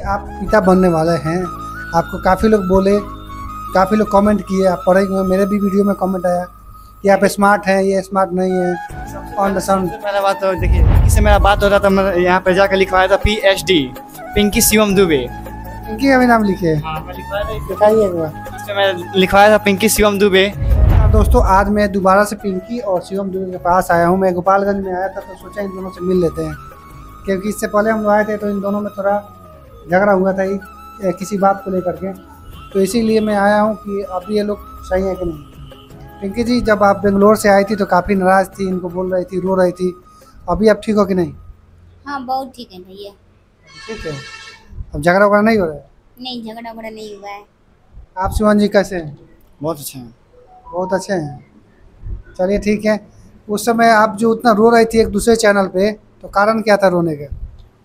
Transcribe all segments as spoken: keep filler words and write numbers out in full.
आप पिता बनने वाले हैं। आपको काफ़ी लोग बोले, काफ़ी लोग कमेंट किए, आप पढ़े हुए, मेरे भी वीडियो में कमेंट आया कि आप स्मार्ट हैं, ये स्मार्ट नहीं है। ऑन द साउंड पहला बात तो देखिए, किसी से मेरा बात होता था, मैं यहाँ पे जाकर लिखवाया था P H D Pinky Shivam Dubey. Pinky का भी नाम लिखे, हाँ मैं लिखवाया था, दिखाइए एक बार। इसमें मैं लिखवाया था पिंकी शिवम दुबे। दोस्तों आज मैं दोबारा से पिंकी और शिवम दुबे के पास आया हूँ। मैं गोपालगंज में आया था तो सोचा इन दोनों से मिल लेते हैं, क्योंकि इससे पहले हम लोग आए थे तो इन दोनों में थोड़ा झगड़ा हुआ था एक, किसी बात को लेकर के। तो इसीलिए मैं आया हूँ कि अब ये लोग सही है कि नहीं। पिंकी जी, जब आप बेंगलोर से आई थी तो काफ़ी नाराज़ थी, इनको बोल रही थी, रो रही थी, अभी आप ठीक हो कि नहीं? हाँ बहुत ठीक है भैया। ठीक है, अब झगड़ा वगड़ा नहीं हो रहा है? नहीं, झगड़ा वगड़ा नहीं हुआ है। आप शिवन जी कैसे हैं? बहुत अच्छे हैं। बहुत अच्छे हैं, चलिए ठीक है। उस समय आप जो उतना रो रही थी एक दूसरे चैनल पे, तो कारण क्या था रोने का?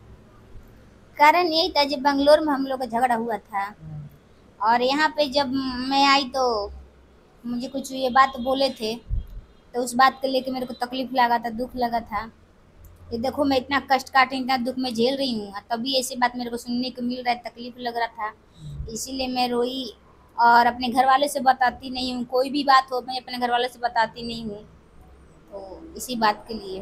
कारण यही था, जब बंगलोर में हम लोग का झगड़ा हुआ था और यहाँ पे जब मैं आई तो मुझे कुछ ये बात बोले थे, तो उस बात को लेके मेरे को तकलीफ लगा था, दुख लगा था। ये देखो मैं इतना कष्ट काट रही, इतना दुख में झेल रही हूँ, तभी ऐसी बात मेरे को सुनने को मिल रहा है, तकलीफ लग रहा था, इसीलिए मैं रोई। और अपने घर वालों से बताती नहीं हूँ, कोई भी बात हो मैं अपने घर वालों से बताती नहीं हूँ, तो इसी बात के लिए।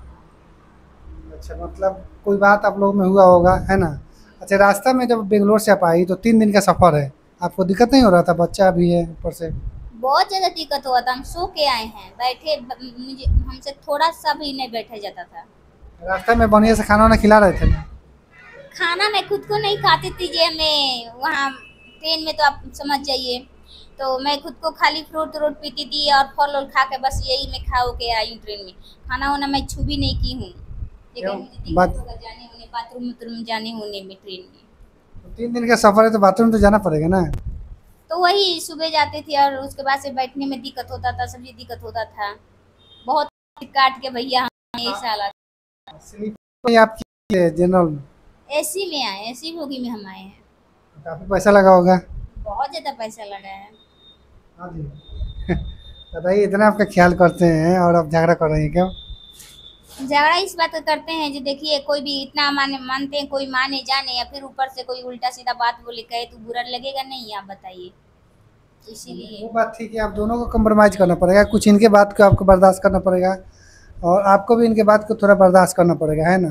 अच्छा, मतलब कोई बात आप लोग में हुआ होगा, है ना? अच्छा, रास्ता में जब बेंगलोर से आप आई तो तीन दिन का सफ़र है, आपको दिक्कत नहीं हो रहा था? बच्चा भी है ऊपर से। बहुत ज़्यादा दिक्कत हुआ था, हम सो के आए हैं, बैठे मुझे हमसे थोड़ा सा भी नहीं बैठा जाता था। रास्ते में बढ़िया से खाना वाना खिला रहे थे ना? खाना मैं खुद को नहीं खाती थी, जे मैं वहाँ ट्रेन में तो आप समझ जाइए, तो मैं खुद को खाली फ्रूट व्रूट पीती थी और फल उल खा के बस यही मैं खा के आई हूँ ट्रेन में। खाना वाना मैं छू भी नहीं की हूँ, लेकिन मुझे दिक्कत होगा जाने होने, बाथरूम वाथरूम जाने होने में ट्रेन में। तो तीन दिन का सफ़र है तो बाथरूम तो जाना पड़ेगा ना? तो वही सुबह जाते थे और उसके बाद से बैठने में दिक्कत होता था, सब्जी दिक्कत होता था, बहुत काट के भैया हम यही साल स्लीपर आपकी जनरल में? एसी में आए, एसी बोगी में हम आए हैं। काफ़ी पैसा लगा होगा? बहुत ज़्यादा पैसा लगा है। हाँ जी। बताइए, इतना आपका ख्याल करते हैं और आप झगड़ा कर रही हैं क्यों? झगड़ा इस बात का करते हैं जो देखिए, कोई भी इतना माने मानते हैं, कोई माने जाने, या फिर ऊपर से कोई उल्टा सीधा बात बोले कहे तो बुरा लगेगा नहीं, आप बताइए। इसीलिए वो बात थी कि आप दोनों को कंप्रोमाइज़ करना पड़ेगा, कुछ इनके बात को आपको बर्दाश्त करना पड़ेगा और आपको भी इनके बात को थोड़ा बर्दाश्त करना पड़ेगा, है ना?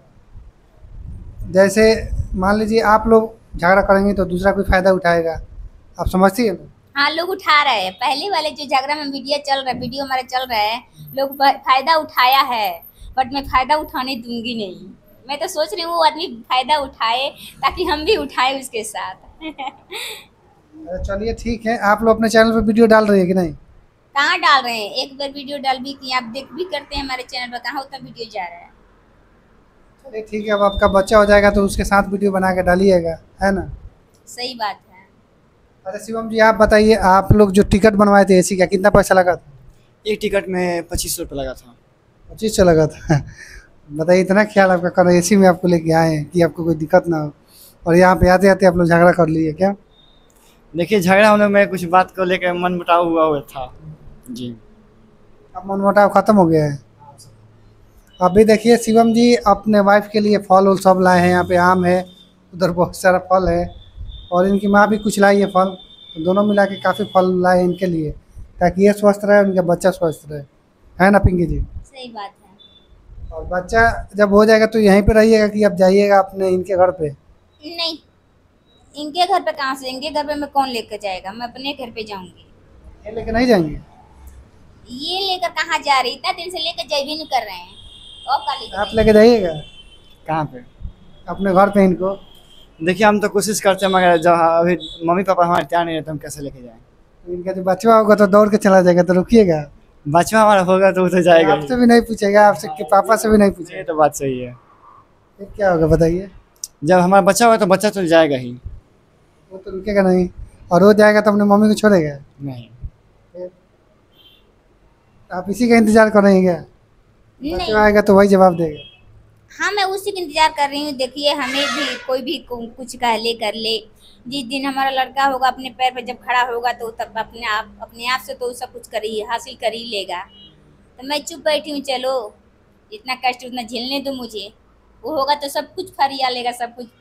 जैसे मान लीजिए आप लोग झगड़ा करेंगे तो दूसरा कोई फ़ायदा उठाएगा, आप समझती है ना? हाँ, लोग उठा रहे हैं, पहले वाले जो झगड़ा में वीडियो चल रहा है, वीडियो हमारा चल रहा है, लोग फायदा उठाया है, बट मैं फायदा उठाने दूंगी नहीं। मैं तो सोच रही हूँ वो आदमी फायदा उठाए ताकि हम भी उठाए उसके साथ। चलिए ठीक है, आप लोग अपने चैनल पर वीडियो डाल रही है कि नहीं? कहाँ डाल रहे हैं, एक बार वीडियो डाल भी की, आप देख भी करते हैं हमारे चैनल पर, कहाँ उतना वीडियो जा रहा है। चलिए ठीक है, अब आपका बच्चा हो जाएगा तो उसके साथ वीडियो बना के डालिएगा, है ना? सही बात है। अच्छा शिवम जी, आप बताइए, आप लोग जो टिकट बनवाए थे एसी का, कितना पैसा लगा था? एक टिकट में पच्चीस सौ रुपये लगा था। पच्चीस सौ लगा था। बताइए, इतना ख्याल आपका कर एसी में आपको लेके आए हैं कि आपको कोई दिक्कत ना हो, और यहाँ पे आते आते आप लोग झगड़ा कर लिए क्या? देखिए, झगड़ा होने में कुछ बात को लेकर मन मुटाव हुआ हुआ था जी। अब मन मुटाव खत्म हो गया है? अभी देखिए शिवम जी अपने वाइफ के लिए फल उल सब लाए हैं, यहाँ पे आम है, उधर बहुत सारा फल है, और इनकी माँ भी कुछ लाई है फल, तो दोनों मिला के काफ़ी फल लाए हैं इनके लिए, ताकि ये स्वस्थ रहे, उनका बच्चा स्वस्थ रहे, है ना पिंकी जी? सही बात है। और बच्चा जब हो जाएगा तो यहीं पे रहिएगा कि अब जाइएगा अपने इनके घर पे? नहीं, इनके घर पे कहाँ से, इनके घर पे मैं कौन लेकर जाएगा, मैं अपने घर पे जाऊंगी। ये लेके नहीं जाएंगे? ये लेकर कहाँ जा रही, इतना दिन से लेकर जा भी नहीं कर रहे हैं, और का लेकर आप लेके जाइएगा कहाँ पे? अपने घर पे इनको। देखिए, हम तो कोशिश करते हैं, मगर जब अभी मम्मी पापा हमारे तैयार नहीं रहते, हम कैसे लेके जाएं? इनका जो बच्चा होगा तो दौड़ के चला जाएगा, तो रुकिएगा? बचपन हमारा होगा तो वो तो जाएगा ही। आपसे भी नहीं पूछेगा, आपसे कि पापा से भी नहीं ये पूछेगा? तो बात सही है। फिर क्या होगा बताइए? जब हमारा बच्चा होगा तो बच्चा तो जाएगा ही वो तो रुकेगा नहीं, और वो जाएगा तो अपने मम्मी को छोड़ेगा? नहीं। आप इसी का इंतजार कर रहे हैं क्या? बच्चा नहीं। आएगा तो वही जवाब देगा? हाँ, मैं उसी का इंतजार कर रही हूँ। देखिए, हमें भी कोई भी कुछ कह ले कर ले, जिस दिन हमारा लड़का होगा अपने पैर पर जब खड़ा होगा तो तब अपने आप अपने आप से तो सब कुछ कर ही हासिल कर ही लेगा। तो मैं चुप बैठी हूँ, चलो जितना कष्ट उतना झेलने दो मुझे, वो होगा तो सब कुछ फरिया लेगा, सब कुछ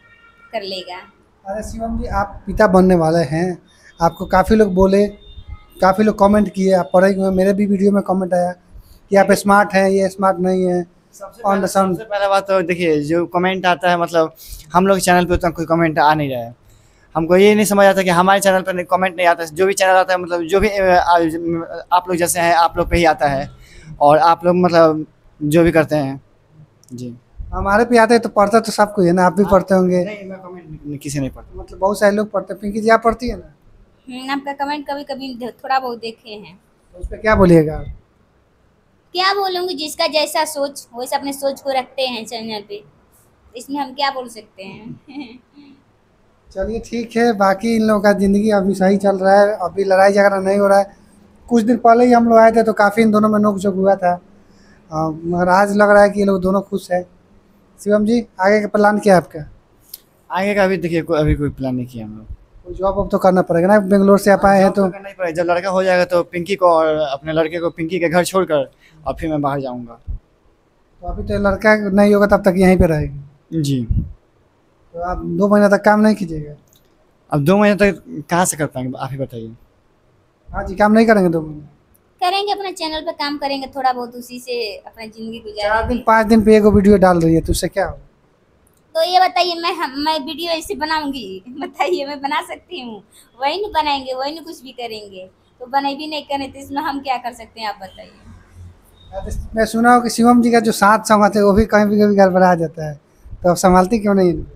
कर लेगा। अरे शिवम जी, आप पिता बनने वाले हैं, आपको काफ़ी लोग बोले, काफ़ी लोग कमेंट किए, आप पढ़े हुए, मेरे भी वीडियो में कमेंट आया कि आप स्मार्ट हैं, ये स्मार्ट नहीं है। सबसे ऑन द पहले साउंड सबसे पहला बात तो देखिए, जो कमेंट आता है मतलब हम लोग चैनल पे उतना कोई कमेंट आ नहीं रहा है। हमको ये नहीं समझ आता कि हमारे चैनल पर कमेंट नहीं आता है। जो भी चैनल आता है मतलब जो भी अ, आ- आप लोग जैसे हैं, आप लोग पे ही आता है, और आप लोग मतलब जो भी करते हैं जी। हमारे पे आते हैं तो पढ़ता तो सब कोई है ना, आप भी पढ़ते होंगे, नहीं, मैं कमेंट किसी नहीं पढ़ता। मतलब बहुत सारे लोग पढ़ते हैं। पिंकी जी, आप पढ़ती है ना, हम्म, आपका कमेंट कभी कभी थोड़ा बहुत देखे हैं। तो उस पर क्या बोलिएगा आप? क्या बोलूँगी, जिसका जैसा सोच वैसे अपने सोच को रखते हैं चैनल पे, इसमें हम क्या बोल सकते हैं। चलिए ठीक है, बाकी इन लोगों का ज़िंदगी अभी सही चल रहा है, अभी लड़ाई झगड़ा नहीं हो रहा है। कुछ दिन पहले ही हम लोग आए थे तो काफ़ी इन दोनों में नोक झोंक हुआ था, अ, मगर आज लग रहा है कि ये लोग दोनों खुश हैं। शिवम जी, आगे का प्लान क्या है आपका? आगे का अभी देखिए को, अभी कोई प्लान नहीं किया हम लोग। कोई जॉब वॉब तो करना पड़ेगा ना, बेंगलोर से आप आए हैं तो। करना ही पड़ेगा। जब लड़का हो जाएगा तो पिंकी को और अपने लड़के को पिंकी के घर छोड़कर और फिर मैं बाहर जाऊंगा। तो अभी तो लड़का नहीं होगा तब तक यहीं पे रहेगी, जी। तो आप दो महीना तक काम नहीं कीजिएगा? अब दो महीने तक कहाँ से कर पाएंगे, आप ही बताइए। हाँ जी, काम नहीं करेंगे दो महीने? करेंगे, अपने चैनल पे काम करेंगे थोड़ा बहुत, उसी से अपनी जिंदगी चार दिन गुजारेंगे। पाँच दिन पे एक वीडियो डाल रही है तो उससे क्या हो? तो ये बताइए, मैं हम मैं वीडियो ऐसे बनाऊंगी? बताइए, मैं बना सकती हूँ? वही नहीं बनाएंगे, वही नहीं कुछ भी करेंगे, तो बने भी नहीं करें तो इसमें हम क्या कर सकते हैं, आप बताइए। मैं सुना हूँ कि शिवम जी का जो सात सॉन्ग आते हैं वो भी कहीं भी कभी गड़बड़ा जाता है, तो आप संभालती क्यों नहीं इनको?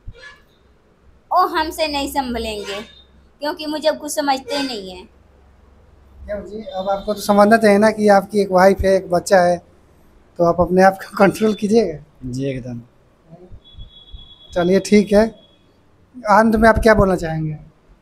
ओ हमसे नहीं संभलेंगे, क्योंकि मुझे कुछ समझते ही नहीं है। क्यों जी, अब आपको तो समझना चाहिए ना कि आपकी एक वाइफ है, एक बच्चा है, तो आप अपने आप को कंट्रोल कीजिएगा। जी एकदम। चलिए ठीक है, अंत में आप क्या बोलना चाहेंगे?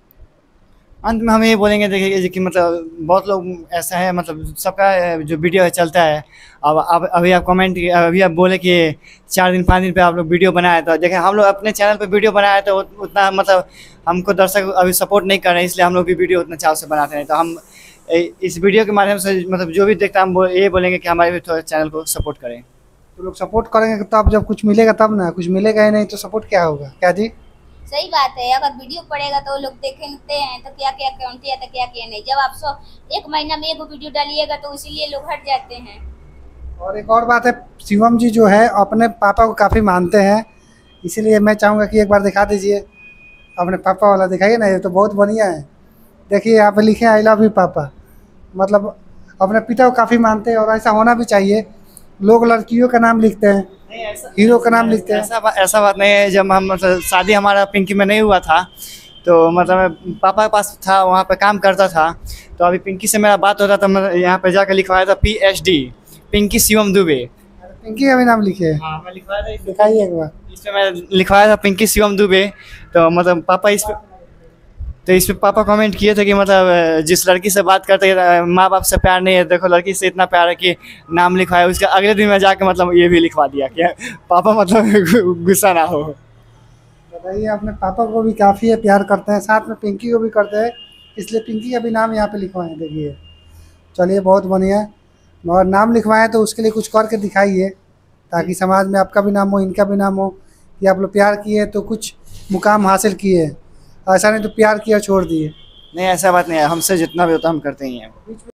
अंत में हम ये बोलेंगे देखिए कि मतलब बहुत लोग ऐसा है, मतलब सबका जो वीडियो है चलता है। अब अब अभी आप कमेंट अभी आप बोले कि चार दिन पाँच दिन पे आप लोग वीडियो बनाए, तो देखिए हम लोग अपने चैनल पे वीडियो बनाए तो उतना मतलब हमको दर्शक अभी सपोर्ट नहीं कर रहे हैं, इसलिए हम लोग भी वीडियो उतना चाव से बनाते हैं। तो हम ए- इस वीडियो के माध्यम से मतलब जो भी देखता है हम वो ये बोलेंगे कि हमारे भी थोड़ा चैनल को सपोर्ट करें। तो लोग सपोर्ट करेंगे तो आप जब कुछ मिलेगा तब ना, कुछ मिलेगा ही नहीं तो सपोर्ट क्या होगा, क्या जी? सही बात है, अगर वीडियो पड़ेगा तो लोग देखेंगे हैं तो क्या क्या कंटेंट आता, क्या क्या नहीं। जब आप सौ एक महीना में एक वीडियो डालिएगा तो इसीलिए लोग हट जाते हैं। और एक और बात है, शिवम जी जो है अपने पापा को काफ़ी मानते हैं, इसीलिए मैं चाहूँगा कि एक बार दिखा दीजिए अपने पापा वाला, दिखाइए ना, ये तो बहुत बढ़िया है। देखिए यहाँ पे लिखे आई लव यू पापा, मतलब अपने पिता को काफ़ी मानते हैं और ऐसा होना भी चाहिए। लोग लड़कियों का नाम लिखते हैं, नहीं, ऐसा हीरो का नाम लिखते हैं। ऐसा बा- ऐसा बात नहीं है। जब हम मतलब शादी हमारा पिंकी में नहीं हुआ था तो मतलब मैं पापा के पास था, वहाँ पे काम करता था। तो अभी पिंकी से मेरा बात होता था, मैं यहाँ पे जाकर लिखवाया था P H D Pinky Shivam Dubey. Pinky का भी नाम लिखे, हाँ मैं लिखवाया था, दिखाइए एक बार। इस पे मैं लिखवाया था पिंकी शिवम दुबे। तो मतलब पापा इस पे तो इस पे पापा कमेंट किए थे कि मतलब जिस लड़की से बात करते हैं माँ बाप से प्यार नहीं है, देखो लड़की से इतना प्यार है कि नाम लिखवाया। उसके अगले दिन मैं जाके मतलब ये भी लिखवा दिया कि पापा मतलब गुस्सा ना हो। बताइए, अपने पापा को भी काफ़ी प्यार करते हैं, साथ में पिंकी को भी करते हैं, इसलिए पिंकी का भी नाम यहाँ पे लिखवाएं। देखिए, चलिए बहुत बढ़िया, और नाम लिखवाएं तो उसके लिए कुछ करके दिखाइए ताकि समाज में आपका भी नाम हो, इनका भी नाम हो कि आप लोग प्यार किए तो कुछ मुकाम हासिल किए, ऐसा नहीं तो प्यार किया छोड़ दिए। नहीं ऐसा बात नहीं है, हमसे जितना भी होता हम करते ही हैं।